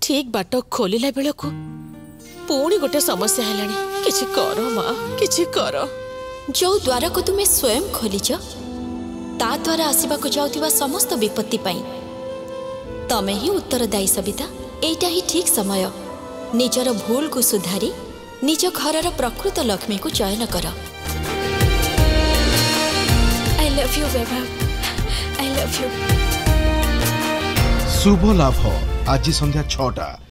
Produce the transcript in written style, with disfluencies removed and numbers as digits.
ठीक बाट खोलिला बेलकु पुणी गोटे समस्या है। किछि कर माँ, किछि कर। जो द्वार को तुम्हें स्वयं खोलीच ता द्वारा आसवाक जाउथिबा समस्त विपत्ति पाई तमे ही उत्तरदायी सबिता। एटा ही ठीक समय निजर भूल को सुधारी निज घरर प्रकृत लक्ष्मी को चयन कर। I love you Vaibhav, I love you. शुभ लाभ आज संध्या 6टा।